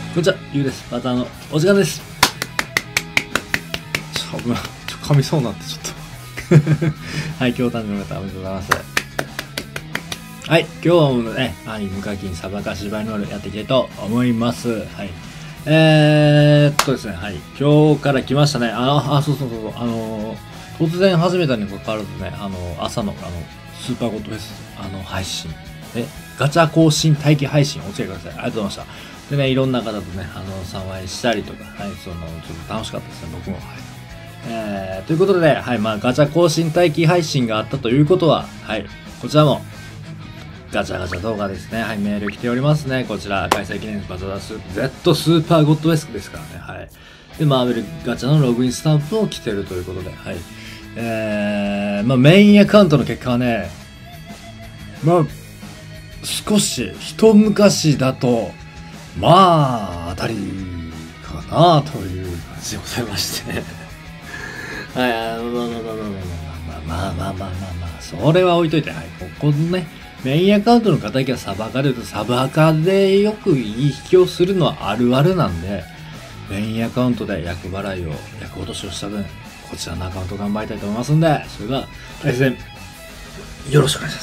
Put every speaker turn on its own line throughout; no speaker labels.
こんにちは、ゆうです。またお時間です。噛みそうになってちょっと。はい、今日誕生日の方おめでとうございます。はい、今日もね、無課金サバカ芝居のやっていきたいと思います。はい。ですね、はい。今日から来ましたね。そう。突然始めたにもかかわらずね、朝の、スーパーゴッドフェス、配信。ガチャ更新待機配信お付き合いください。ありがとうございました。でね、いろんな方とね、参拝したりとか、はい、ちょっと楽しかったですね、僕も。はい。ということで、はい、ガチャ更新待機配信があったということは、はい、こちらも、ガチャガチャ動画ですね。はい、メール来ておりますね。こちら、開催記念バズダス Z スーパーゴッドフェスですからね。はい。で、マーベルガチャのログインスタンプを来てるということで、はい。メインアカウントの結果はね、少し、一昔だと、当たりかなという感じでございまして。はい、それは置いといて、はい、ここのね、メインアカウントの方だけはサブアカで言うと、サブアカでよくいい引きをするのはあるあるなんで、メインアカウントで厄払いを、厄落としをした分、こちらのアカウント頑張りたいと思いますんで、それでは、対戦、よろしくお願いします。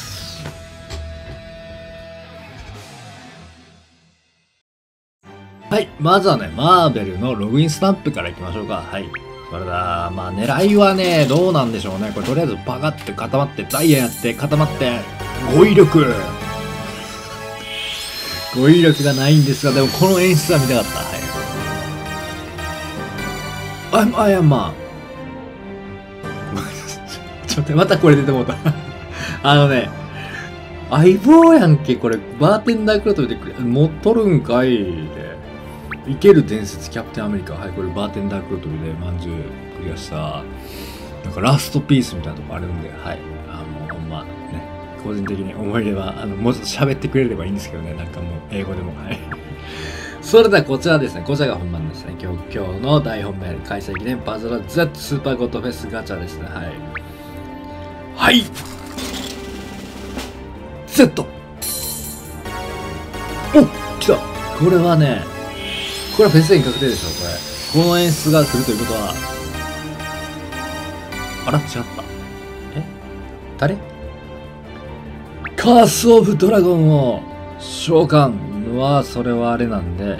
はい。まずはね、マーベルのログインスタンプからいきましょうか。はい。それだ。狙いはね、どうなんでしょうね。これとりあえずバカって固まって、ダイヤやって固まって、語彙力がないんですが、でもこの演出は見たかった。はい。ちょっと待って、またこれ出てもうた。相棒やんけ、これ。バーテンダークラトで持っとるんかいで。生ける伝説キャプテンアメリカ。はい、これバーテンダークロトルでまんじゅうクリアした、なんかラストピースみたいなとこあるんで、はい。個人的に思い入れは、もうちょっと喋ってくれればいいんですけどね、なんかもう英語でも、はい。それではこちらですね、こちらが本番ですね。今日の大本命開催記念パズル Z スーパーゴッドフェスガチャですね、はい。はい !Z! お来たこれはね、これはフェスに確定でしょ、これ。この演出が来るということは。あら違った。誰カースオブドラゴンを召喚は、それはあれなんで、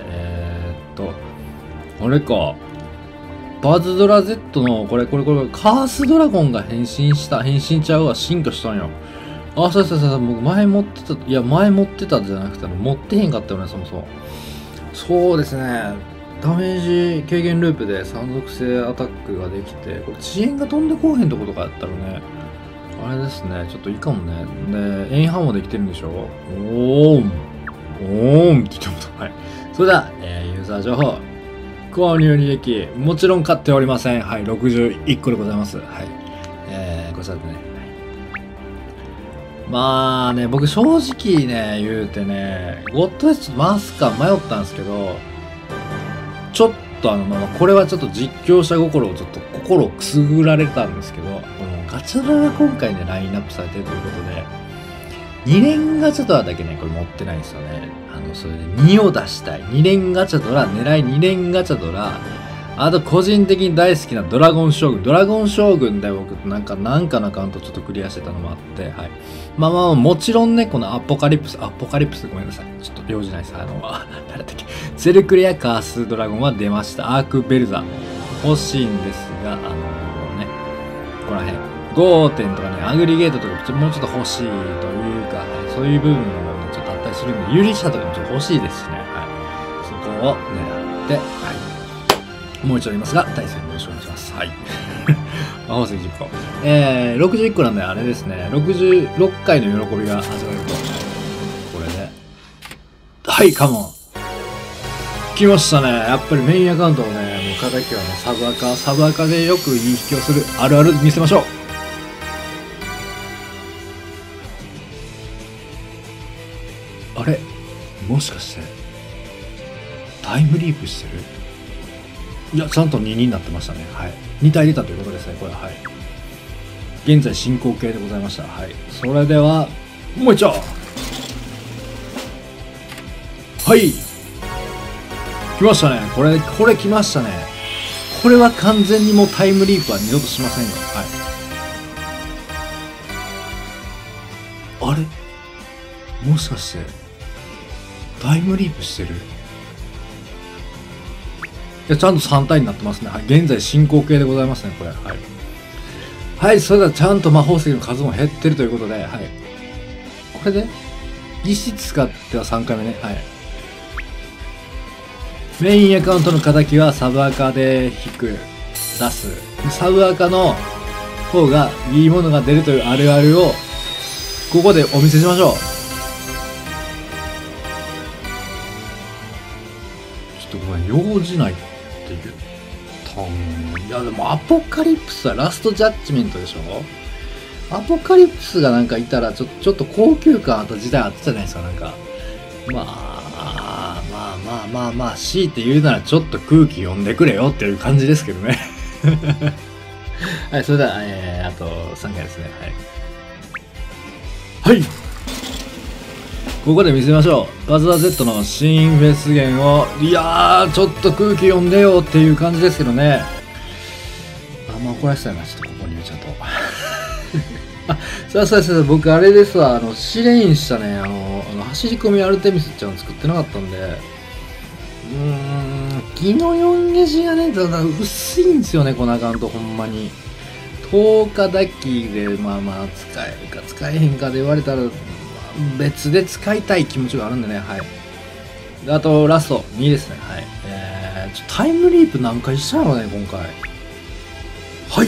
あれか。バズドラ Z の、これ、カースドラゴンが変身ちゃうわ、進化したんよ。そう、僕前持ってたじゃなくて、持ってへんかったよね、そもそも。そうですね。ダメージ軽減ループで3属性アタックができて、これ遅延が飛んでこうへんとことかやったらね、あれですね、ちょっといいかもね。で、エインハンもできてるんでしょ？おーんって言ってもはい。それでは、ユーザー情報。購入履歴。もちろん買っておりません。はい、61個でございます。はい。こちらでね。僕正直ね、言うてね、ゴッドフェス回すか迷ったんですけど、ちょっとこれはちょっと実況者心をくすぐられたんですけど、ガチャドラが今回ね、ラインナップされてるということで、2連ガチャドラだけね、これ持ってないんですよね。それで2を出したい。2連ガチャドラ、狙い2連ガチャドラ、あと個人的に大好きなドラゴン将軍。ドラゴン将軍で僕なんかのアカウントちょっとクリアしてたのもあって、はい。もちろんね、このアポカリプスごめんなさい。ちょっと用事ないです。誰だっけ。ゼルクレアカースドラゴンは出ました。アークベルザ。欲しいんですが、ここら辺。5点とかね、アグリゲートとかもうちょっと欲しいというか、そういう部分もね、ちょっとあったりするんで、有利者とかもちょっと欲しいですしね。はい。そこを狙って、はい。もう一度言いますが、対戦よろしくお願いします。はい。魔法石10個。61個なんで、あれですね。66回の喜びが始まると。これで。はい、カモン。来ましたね。やっぱりメインアカウントをね、もう敵はね、サブアカでよくいい引きをするあるある見せましょう。あれもしかして、タイムリープしてる？いや、ちゃんと2になってましたね。はい。2体出たということですね、これは。はい。現在進行形でございました。はい。それでは、もう一丁はい来ましたね。これ来ましたね。これは完全にもうタイムリープは二度としませんよ。はい。あれもしかして、タイムリープしてる？いや、ちゃんと3体になってますね。はい。現在進行形でございますね、これ。はい。はい、それではちゃんと魔法石の数も減ってるということで、はい。これで、石使っては3回目ね。はい。メインアカウントの敵はサブアカで引く、出す。サブアカの方がいいものが出るというあるあるを、ここでお見せしましょう。ちょっとごめん、用事ないって言ったん。いやでもアポカリプスはラストジャッジメントでしょ。アポカリプスがなんかいたらちょっと高級感あった時代あったじゃないですか、なんか。まあ、強いて言うならちょっと空気読んでくれよっていう感じですけどね。はい、それでは、あと3回ですね。はい。はい。ここで見せましょう。バズダ Z の新フェス源を、いやー、ちょっと空気読んでよっていう感じですけどね。あんま怒らせたよな、ちょっとここにちゃんと。そう、僕あれですわ、試練したね、走り込みアルテミスっていうの作ってなかったんで、ギノ4ゲジがね、ただ薄いんですよね、このアカウント、ほんまに。10日だけで、まあ、使えるか使えへんかで言われたら、別で使いたい気持ちがあるんでね、はい。であと、ラスト2ですね、はい。タイムリープ何回したのね、今回。はい。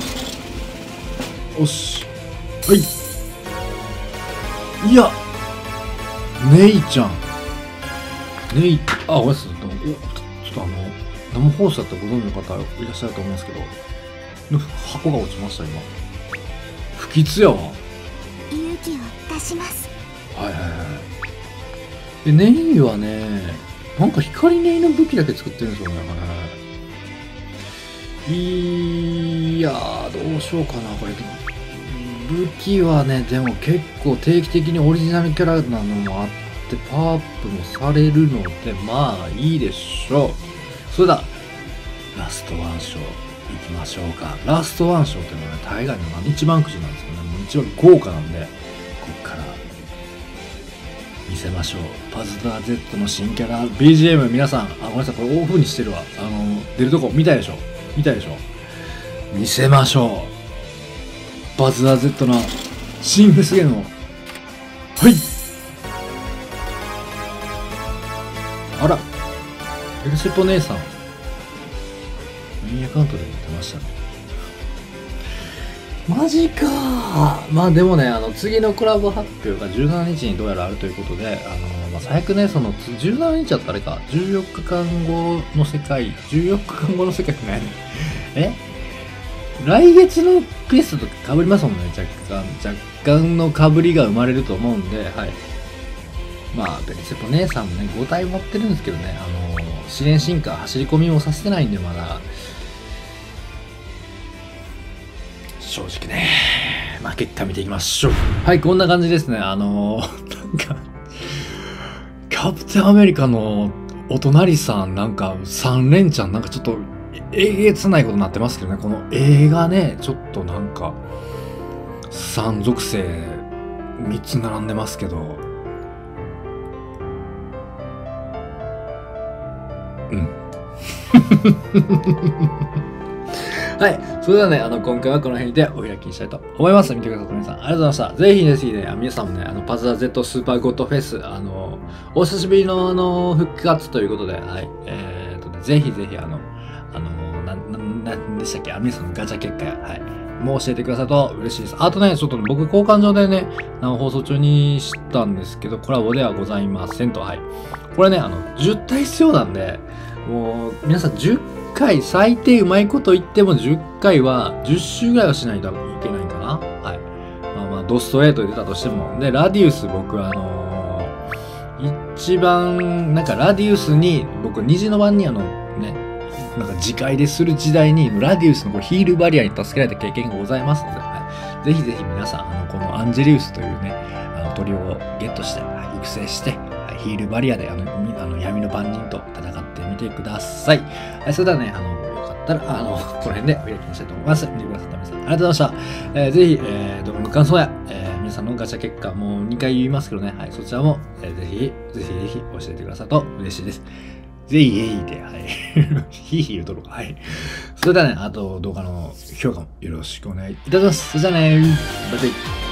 よし。はい。いや、ネイちゃん。ごめんなさい。ちょっと生放送だったらご存知の方いらっしゃると思うんですけど、箱が落ちました、今。不吉やわ。
勇気を出します。
はい。で、ネイはね、なんか光ネイの武器だけ作ってるんですよね。いやー、どうしようかな、これ。武器はね、でも結構定期的にオリジナルキャラなのもあって、パワーアップもされるので、まあいいでしょう。それでは、ラストワン賞いきましょうか。ラストワン賞っていうのはね、大概の一番くじなんですよね。もう一番豪華なんで、こっから見せましょう。パズダ Z の新キャラ、BGM 皆さん、ごめんなさい、これオフにしてるわ。出るとこ見たいでしょ。見せましょう。バズダー Z の新フェスゲームを。はい。あら。エルセポ姉さん。メインアカウントで出ましたね。マジかー。まあでもね、次のコラボ発表が17日にどうやらあるということで、最悪ね、17日だったらあれか、14日間後の世界って何来月のクエストとか被りますもんね、若干の被りが生まれると思うんで、はい。まあ、ベルセポ姉さんもね、5体持ってるんですけどね、試練進化、走り込みもさせてないんで、まだ、正直ね、結果見ていきましょう。はい、こんな感じですね、なんか、キャプテンアメリカのお隣さん、なんか、3連チャン、なんかちょっと、えげつないことになってますけどね、この映画ね、ちょっとなんか、3属性3つ並んでますけど、はい。それではね、今回はこの辺でお開きにしたいと思います。見てくださった皆さん、ありがとうございました。ぜひね、皆さんもね、パズダ Z スーパーゴッドフェス、お久しぶりの復活ということで、はい。ぜひ、何でしたっけ、皆さんのガチャ結果や、はい。もう教えてくださると嬉しいです。あとね、ちょっと僕、交換上でね、生放送中に知ったんですけど、コラボではございませんと、はい。これね、10体必要なんで、もう、皆さん10回、最低うまいこと言っても10回は、10周ぐらいはしないといけないかな。はい。まあ、ドストレートで出たとしても。で、ラディウス、僕一番、なんかラディウスに、僕、虹の番になんか自戒でする時代に、ラディウスのヒールバリアに助けられた経験がございますので、はい、ぜひ皆さん、このアンジェリウスというね、鳥をゲットして、はい、育成して、はい、 ヒールバリアで闇の番人と戦ってみてください。はい、それではね、よかったら、この辺でお開きにしたいと思います。見てくださった皆さん、ありがとうございました。ぜひ、動画の感想や、皆さんのガチャ結果、もう2回言いますけどね、はい、そちらも、ぜひ教えてくださると嬉しいです。ぜひ、で、はい。ひいひい言うとるか。はい。それではね、あと動画の評価もよろしくお願いいたします。それじゃあね、バイバイ。